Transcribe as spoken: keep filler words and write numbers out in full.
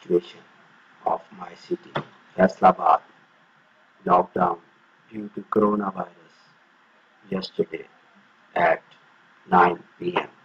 situation of my city, Faisalabad, lockdown due to coronavirus yesterday at nine p m